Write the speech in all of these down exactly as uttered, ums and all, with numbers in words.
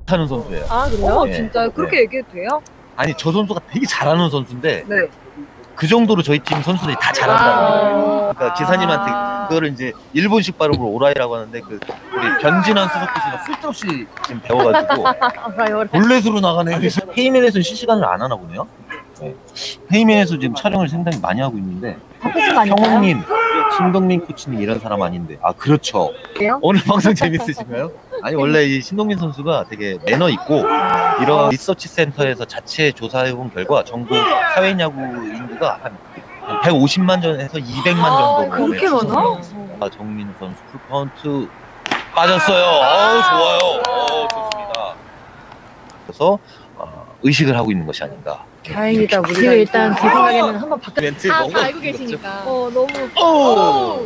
하는 선수예요. 아 그래요? 네. 진짜요? 그렇게 네. 얘기해도 돼요? 아니 저 선수가 되게 잘하는 선수인데 네. 그 정도로 저희 팀 선수들이 다 잘한다는 거예요. 아 그러니까 기사님한테 아 그거를 이제 일본식 발음으로 오라이라고 하는데 그 우리 변진환 수석교수가 쓸데없이 지금 배워가지고 볼넷으로 나가네. 그래서 페이맨에서는 실시간을 안 하나 보네요. 네. 페이맨에서 지금 촬영을 상당히 많이 하고 있는데 성훈님, 신동민 코치님 이런 사람 아닌데. 아 그렇죠. 그래요? 오늘 방송 재밌으신가요? 아니 원래 이 신동민 선수가 되게 매너 있고 이런 리서치 센터에서 자체 조사해본 결과 전국 사회야구 인구가 한 백오십만 전에서 이백만 정도. 그렇게 많아? 아, 정민 선수 풀카운트 빠졌어요. 어우 좋아요. 어우 좋습니다. 그래서 어, 의식을 하고 있는 것이 아닌가. 다행이다. 우리가 지금 일단 제 생각에는 한번 바꿔. 멘트 아, 너무 다 알고 웃겼죠? 계시니까. 어 너무 오!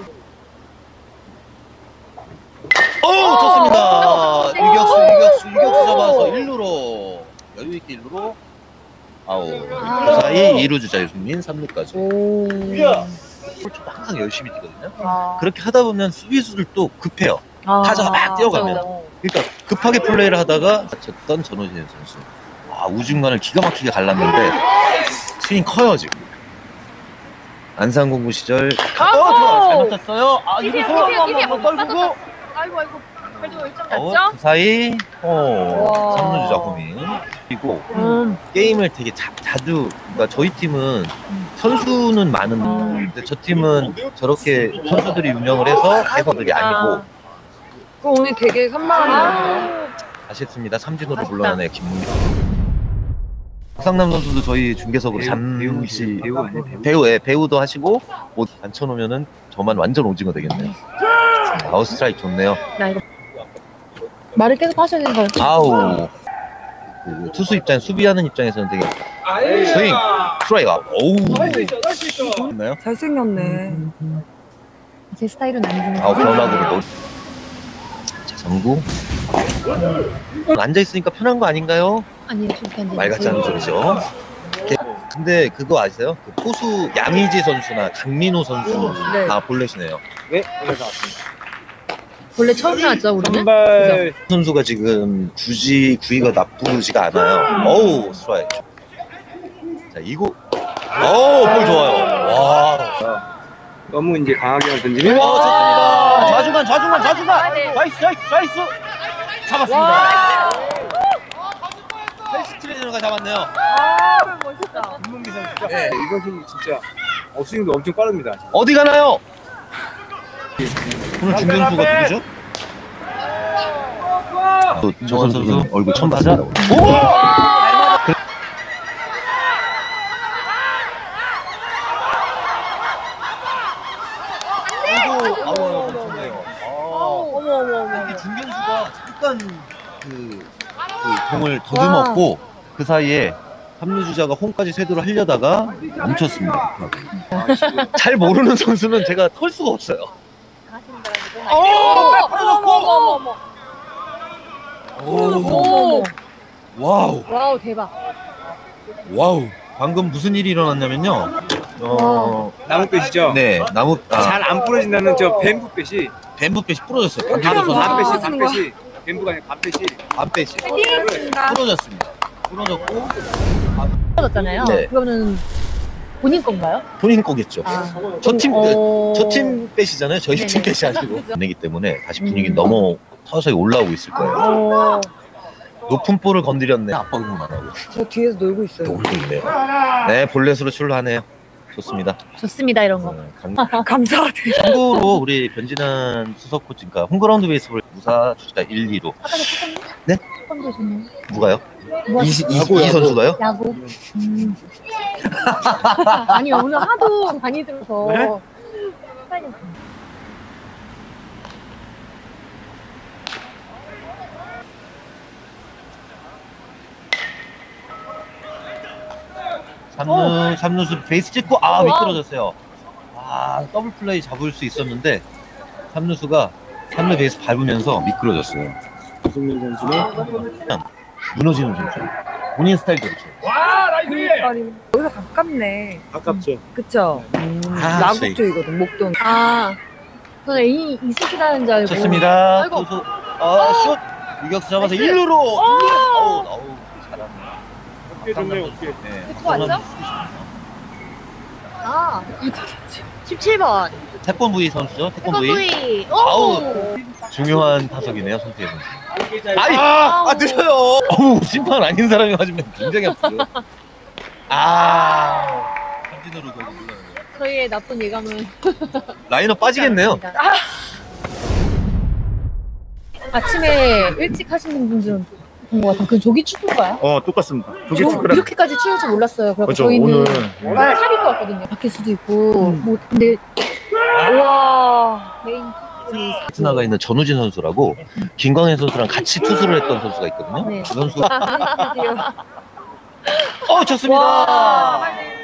오 좋습니다. 유격수 유격수 유격수 잡아서 일 루로 여유 있게 일 루로 아우. 그 사이 이 루 주자 유승민 삼 루까지. 오. 홀초도 항상 열심히 뛰거든요. 아. 그렇게 하다 보면 수비수들도 급해요. 아. 타자가 막 뛰어가면. 어. 그러니까 급하게 플레이를 하다가 다쳤던 전호진 선수. 아, 우중간을 기가 막히게 갈랐는데 스윙 커요 지금. 안산공고 시절. 어, 좋아. 잘 맞췄어요. 아, 이래서 한번 떨구고. 아이고 아이고. 그래도 일 점 어, 났죠? 그 사이 어, 와. 삼 루 주자 호민. 그리고 음. 게임을 되게 자, 자주. 그러니까 저희 팀은 선수는 많은데 저 팀은 저렇게 선수들이 유명을 해서 해서들이 아니고. 아. 그럼 오늘 되게 산만하네요. 아쉽습니다. 삼진으로 물러나네 김문기 선수. 박상남 선수도 저희 중계석으로 잠시 배우, 배우, 예, 배우도 하시고 뭐 앉혀놓으면은 저만 완전 오징어 되겠네요. 아웃 스트라이크 좋네요. 나 이거 말을 계속 하셔야 되는 거예요. 아우 그 투수 입장, 수비하는 입장에서는 되게 스윙, 스트라이크 아웃. 오우 있나요? 잘생겼네. 제 스타일은 아니지만. 아우 변화구로 넣. 자성구 앉아 있으니까 편한 거 아닌가요? 아니 좋게 말 같지 않은 소리죠. 근데 그거 아세요? 그 포수 양의지 선수나 강민호 선수 네. 다 볼넷이네요. 네, 볼넷 나왔습니다. 원래 처음 나왔죠 우리는? 선발 선수가 지금 굳이 구위가 나쁘지가 않아요. 어우 스트라이크. 자 이거 어우 볼 좋아요. 와. 너무 이제 강하게 던지면 와 좋습니다. 좌중간 좌중간 좌중간. 나이스 나이스 나이스. 잡았습니다. 헬스트레이너가 잡았네요. 아 멋있다. 김문기 선수가 네. 이것이 진짜 업스윙도 엄청 빠릅니다. 어디 가나요? 오늘 중견수가 누구죠? 또 정원 선수 얼굴 처음 맞아. 오! 어머 어머 어머. 이게 중견수가 잠깐 그, 그 공을 더듬었고 그 사이에 삼루 주자가 홈까지 쇄도를 하려다가 멈췄습니다. 잘 모르는 선수는 제가 털 수가 없어요. 어머 어머 어머 어머. 오, 와우, 와우 대박. 와우. 방금 무슨 일이 일어났냐면요. 어, 나무배시죠? 네, 나무 아, 잘 안 부러진다는 저 뱀부배시 뱀부pet이 부러졌어요. 어떻게 반대로 하는 반배시 거야? 반배시 뱀부가 아니라 반배시 반pet이 띵입니다. 부러졌습니다. 부러졌고 떨어졌잖아요. 네. 그거는 본인 건가요? 본인 거겠죠. 아. 저 팀, 어. 저 팀 pet이잖아요. 저희 네네. 팀 pet이 아니고. 내기 때문에 다시 분위기 음. 너무 서서히 올라오고 있을 거예요. 어. 높은 볼을 건드렸네. 아빠 응원 안 하고 저 뒤에서 놀고 있어요. 놀고 있네요. 네, 볼넷으로 출루하네요. 좋습니다. 좋습니다 이런 거. 어, 강- 감사하대요. 참고로 우리 변진환 수석 코치가 홈그라운드 베이스볼 무사 주자 일, 이 루. 네? 처음 되셨네요. 누가요? 뭐, 이, 이, 이 선수가요? 야구. 음. 아니 오늘 하도 많이 들어서. 네? 헷갈렸어요. 삼루, 삼루수 베이스 찍고 아 미끄러졌어요. 아 더블 플레이 잡을 수 있었는데 삼루수가 삼루 베이스 밟으면서 미끄러졌어요. 유승민 선수는 무너지는 선수. 본인 스타일도 그렇죠. 여기서 가깝네. 아깝죠. 그쵸? 음, 아, 나국 쪽이거든. 목동. 아, 저는 애인이 있으시다는 줄 알고. 좋습니다. 아이고. 투수 아 슛. 유격수 잡아서 나이스. 일 루로. 어우, 어우, 잘하네. 어깨 좋네요, 어깨. 네. 또 왔죠? 아, 십칠 번. 태권브이 선수죠? 태권브이. 태권브이. 아우. 오. 중요한 타석이네요, 손태희 선수. 아이, 아우. 아, 늦어요. 어우, 심판 아닌 사람이 맞으면 굉장히 아프죠. 아, 삼진으로 결국 물러나네요. 저희의 나쁜 예감은 라인업 빠지겠네요. 아. 아침에 일찍 하시는 분들은 본 것 같아요. 그 조기 축구인가요? 어 똑같습니다. 조개 저 축구랑 이렇게까지 추울 줄 몰랐어요. 그래서 그렇죠. 저희는 오늘 탑일 것 같거든요. 바뀔 수도 있고. 음. 뭐 근데 와 메인 투수들이 같이 나가 있는 전우진 선수라고 김광현 선수랑 같이 투수를 했던 선수가 있거든요. 네. 그 선수. 드디어. 어, 좋습니다. 와.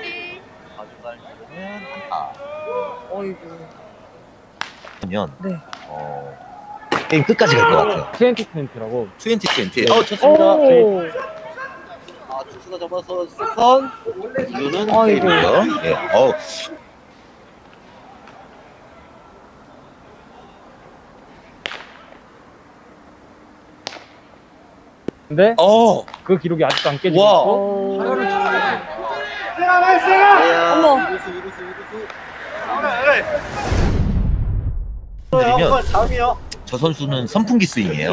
가져가려면 안타. 어이구. 하면 네. 어, 게임 끝까지 갈 것 같아요. 트웬티 트웬티라고 이십 이십. 어, 좋습니다. 오. 아, 투수가 잡아서 세컨. 이거는 아이고. 페이고요. 예. 어. 근데 어. 그 기록이 아직도 안 깨지고 와. 있고 오. 어머. 어머. 이루수 이루수 이루수. 드리면 저 선수는 선풍기 스윙이에요.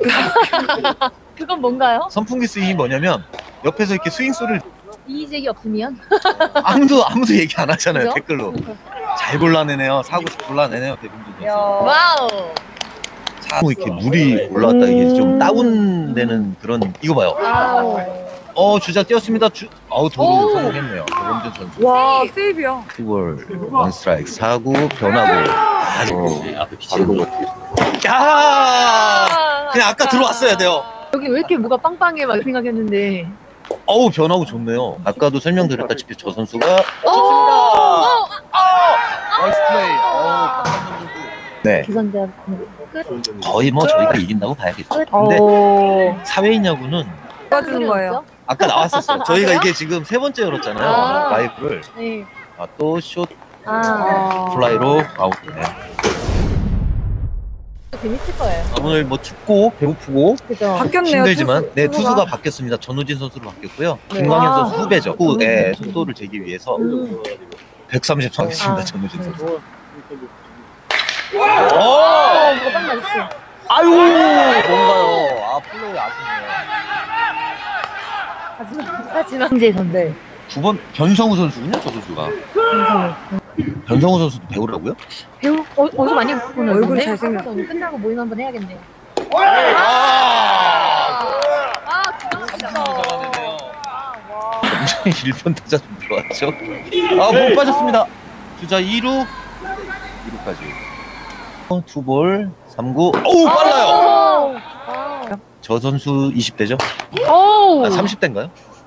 그건 뭔가요? 선풍기 스윙이 뭐냐면 옆에서 이렇게 스윙 소리를 이의제기 없으면 아무도 아무도 얘기 안 하잖아요. 그죠? 댓글로 잘 골라내네요. 사고 골라내네요. 대중들 선수. 와우. 사고 이렇게 물이 올라왔다 이게 좀 음. 다운되는 그런 이거 봐요. 와우. 어 주자 뛰었습니다. 주 어우 도루 오. 성공했네요. 박범준 선수. 와, 세이브야. 투볼 원 스트라이크 사구 변하고 아주 앞에 비치는 것 야 아, 그냥 아까 들어왔어야 돼요. 여기 왜 이렇게 뭐가 빵빵해 막 생각했는데. 어우 변하고 좋네요. 아까도 설명드렸다시피 저 선수가 오. 나이스 플레이. 어우 박범준 선수. 네 기선제압 끝. 거의 뭐 저희가 이긴다고 봐야겠죠. 근데 오. 사회인 야구는 도와주는 거예요. 아까 나왔었어요. 저희가 이게 지금 세 번째 열었잖아요. 아. 라이브를. 네. 아, 또 숏 아. 플라이로 아웃되네. 재밌을 거예요. 오늘 뭐 춥고 배고프고 그죠? 바뀌었네요. 힘들지만 투수- 네 투수가. 투수가 바뀌었습니다. 전우진 선수로 바뀌었고요. 네. 김광현 와. 선수 후배죠. 후에 속도를 재기 위해서 음. 백삼십 하겠습니다. 아. 전우진 선수. 어, 오! 뭐가 빵 맞았어. 아유 뭔가요? 아 플레이 아쉽네요. 하지만 하지만 황제 선배. 구 번 변성우 선수군요. 저 선수가. 변성우. 변성우 선수도 배우라고요? 배우 어, 어디서 많이 보는 얼굴 잘생겼- 오늘 끝나고 모임 한번 해야겠네요. 아! 아, 기가 잘하네요. 굉장히 일 번 타자 좀 들어왔죠. 아, 못 빠졌습니다. 주자 이 루, 이 루까지. 투볼, 삼 구. 오, 빨라요. 아. 저 선수 이십 대죠? 오. 아, 삼십 대인가요?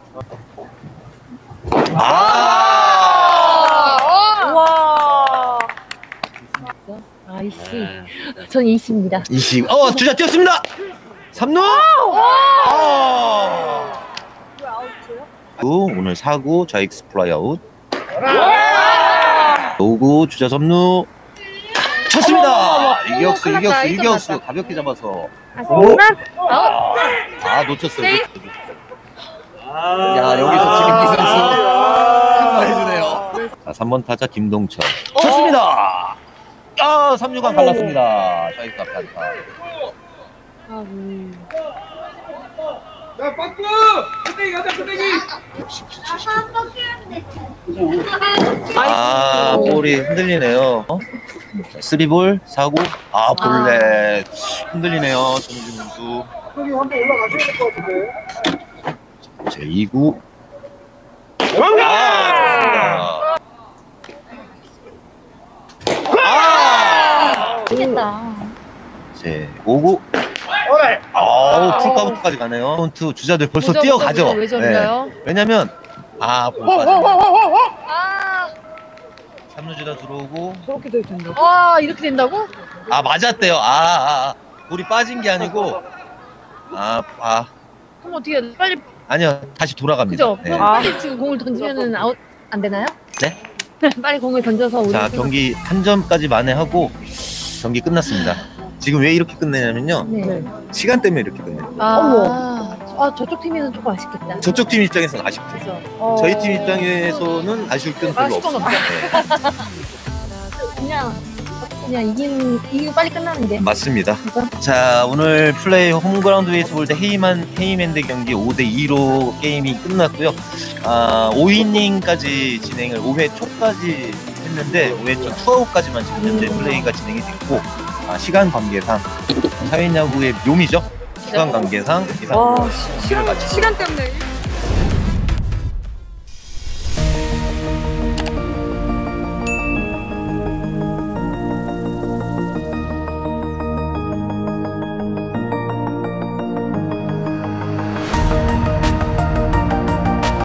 아! 와. 아이씨. 전 이십입니다. 이십. 어, 주자 뛰었습니다. 삼 루. 아! 오늘 사 구 좌익스 플라이 아웃. 오 구 주자 삼루. 쳤습니다. 이격수 큰일 났다. 이격수 일 점 이격수 났다. 가볍게 잡아서 아웃. 아웃. 아 놓쳤어요. 세이브. 놓쳤어요. 야 여기서 지금 이 선수 큰말 해주네요. 자 삼 번 타자 김동철. 쳤습니다. 아 삼 루간 갈랐습니다. 좌익스 앞에 안타. 아, 음. 야, 빠꾸! 끝내기 가자, 끝내기! 아 볼이 흔들리네요. 어? 자, 쓰리볼 사 구. 아 볼넷 흔들리네요. 전우진 선수. 형이 한번 올라가셔야 될 것 같은데. 제 이 구. 아 좋습니다. 아! 모르겠다. 제 오 구. 아우 풀카운트까지 가네요. 카운트 주자들 벌써 무적, 뛰어가죠. 무적, 왜 저런가요? 네. 왜냐면 아 볼 빠져. 아. 삼 루 주자 들어오고 저렇게 돼 있던데. 와, 이렇게 된다고? 아 맞았대요. 아, 아, 아. 볼이 빠진 게 아니고 아, 아 그럼 어떻게 해야 돼? 빨리 아니요 다시 돌아갑니다. 그죠? 네. 그럼 빨리 지금 공을 던지면은 아웃 안 되나요? 네? 빨리 공을 던져서 우리 자 팀- 경기 한 점까지 만회하고 경기 끝났습니다. 지금 왜 이렇게 끝내냐면요. 네. 시간 때문에 이렇게 끝내요. 아, 아 저쪽 팀에는 조금 아쉽겠다. 저쪽 팀 입장에서는 아쉽죠. 그래서 어. 저희 팀 입장에서는 아쉬울 건 별로 아쉬울 건 없습니다. 네. 그냥 그냥 이기는 이기고 빨리 끝나는 게. 맞습니다. 그죠? 자, 오늘 플레이 홈그라운드 베이스볼 대 헤이만, 헤이맨드 경기 오 대 이로 게임이 끝났고요. 아, 오 이닝까지 진행을, 오 회 초까지 했는데, 오 회 초 투아웃까지만 지금 현재 플레이가 진행이 됐고, 아, 시간 관계상, 사회야구의 묘미죠? 시간 관계상, 이상 와, 시, 시간, 시간 때문에